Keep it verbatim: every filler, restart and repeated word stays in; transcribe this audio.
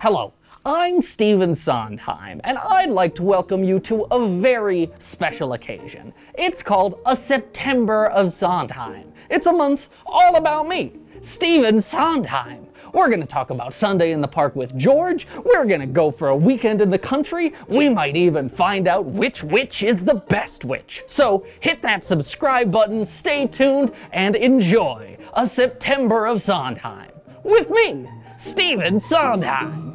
Hello, I'm Stephen Sondheim, and I'd like to welcome you to a very special occasion. It's called a September of Sondheim. It's a month all about me, Stephen Sondheim. We're gonna talk about Sunday in the Park with George, we're gonna go for a weekend in the country, we might even find out which witch is the best witch. So hit that subscribe button, stay tuned, and enjoy a September of Sondheim. With me, Stephen Sondheim.